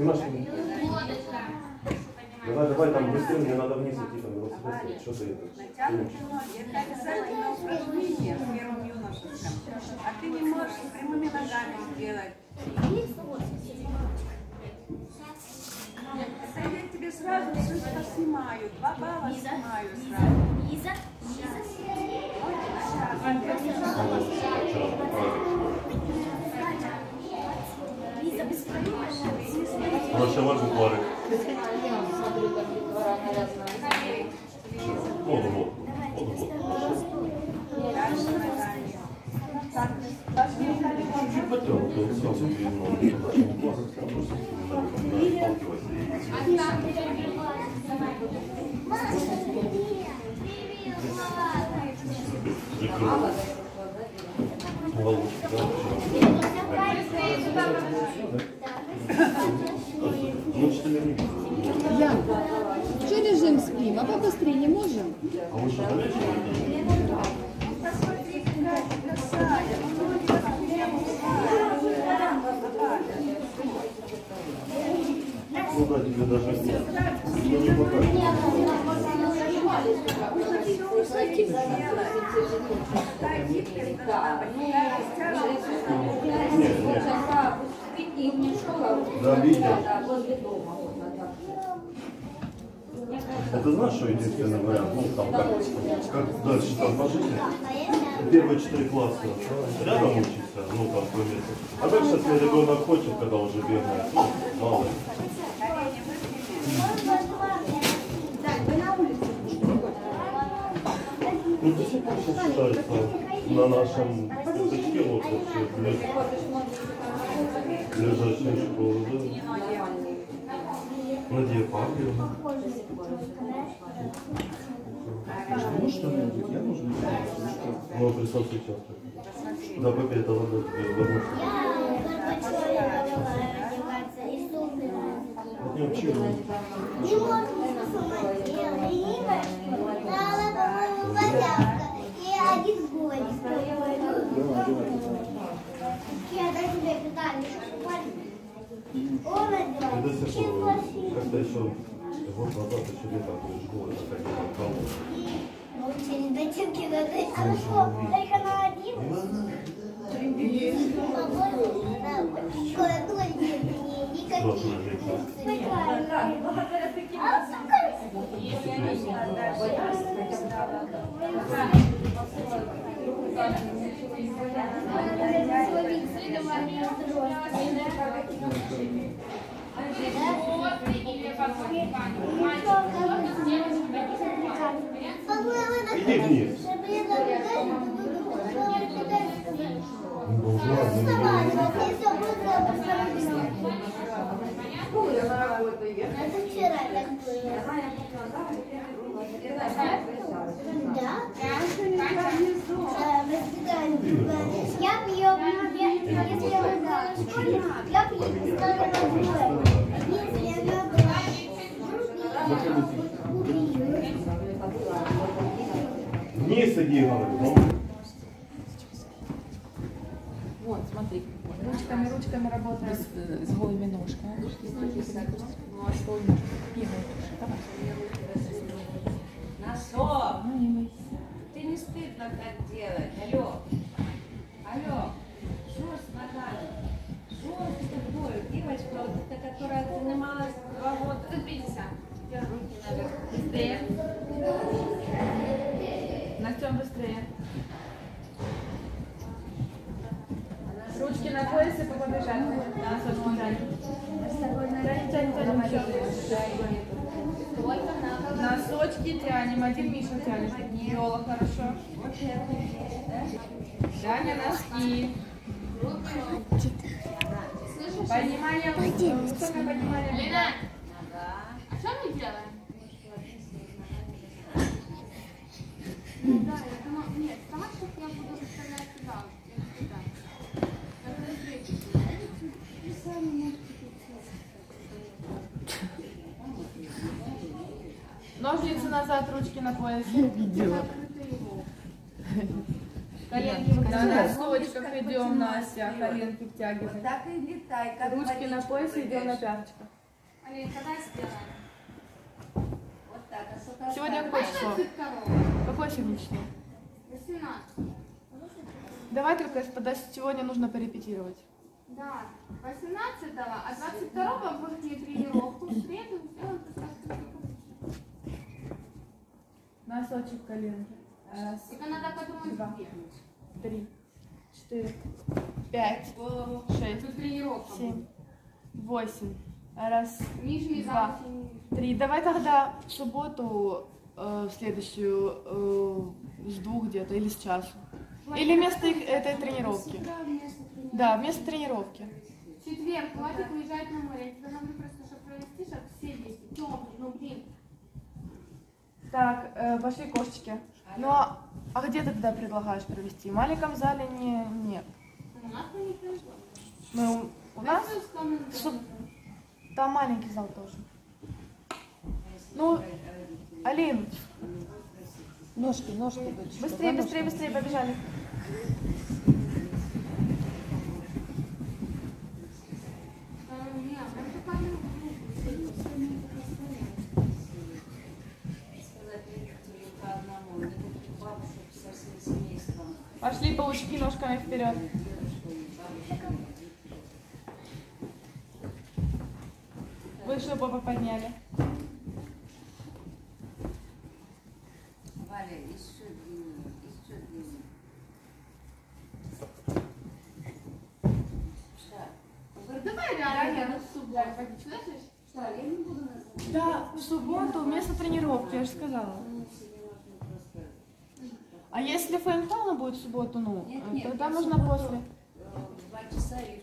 Давай там быстрее, мне надо вниз идти, там велосипед. Что ты это? Это обязательно упражнение в первом юношеском. А ты не можешь прямыми ногами сделать. Это я тебе сразу все снимаю. 2 балла снимаю сразу. Наша важный парик. Вот. Чуть потянут, он сразу Я. Что лежим, спим? А побыстрее не можем? А вы что, Посмотри, какая красавица. ну да, тебе даже не покажет. Да, видел. Это знаешь, что единственный вариант? Ну, там, как дальше там по жизни. Первые 4 класса рядом учиться, ну, там, по месяцу. А дальше, если ребенок хочет, когда уже бегает, ну, мало ли. Ну, до сих пор считается на нашем пятачке, вот вообще, лежащая школа, да? Надея Павловна. Можешь что-нибудь? Я нужен. Ну, представь сейчас. Да, попей, это вода тебе вернуться. Не учи. И до сих пор, как-то еще год назад, еще летом в школе заходила в колонну. А что, только на один? Иди вниз. Я пью, Вниз иди, говорю. Вот, смотри. Ручками работаем. С голыми ножками. Ну, а что у нас? Носок. Ты не стыдно так делать. Алло. Что с ногами? Что с тобой? Девочка, вот эта, которая занималась 2 года. Двигайся. Руки наверх. Быстрее. Настем, быстрее. Ручки на поясе, побежать. Носочки тянем. Носочки тянем. Один Миша тянет. Йола, хорошо. Даня, носки. Поднимаем. Поднимаем. Лена, а что мы делаем? Да, нет, сама сейчас я буду выставлять сюда. Ножницы назад, ручки на поясе. Видела. Коленки на носочках идем, Настя. Коленки Вот втягиваем. так и летай, как Ручки на водичку поясе, идем на прыгаешь. пяточках. Алин, когда сделаем? Вот так, а сколько Сегодня осталось? какое число? 22. Какое сегодня число? 18. Давай только сегодня нужно порепетировать. Да, 18-го, а 22-го после тренировку в среду сделаем просто. Носочек, коленки. Раз, Только надо подумать, Два. где. 3, 4, 5, 6, Тут тренировка. 7, 8. Раз, Нижний Два. зал. синий. 3. Давай тогда в субботу следующую с 2 где-то или с часу. Или вместо этой тренировки. Да, вместо тренировки. В четверг Владик уезжает на море. Я тебе говорю просто, чтобы провести, чтобы все есть. Тёмный, ну блин. Так, пошли кошечки. Ну а где ты тогда предлагаешь провести? В маленьком зале нет. У нас не произошло. Ну, у нас в суб- там маленький зал тоже. Ну, Алин, Ножки, дочь. быстрее, быстрее, быстрее, побежали. Сказать родителю по одному, не таких бабушек со всем семейством. Пошли, паучки, ножками вперед. Выше попа подняли. Валя, еще длиннее, еще длиннее. Так. Давай реально в субботу. Слышишь? Что, я не буду называть. Да, в субботу вместо тренировки, я же сказала. Ну, себе можно просто... А если фэйнтауна будет в субботу, ну, Нет, тогда я в нужно субботу, после. в 2 часа и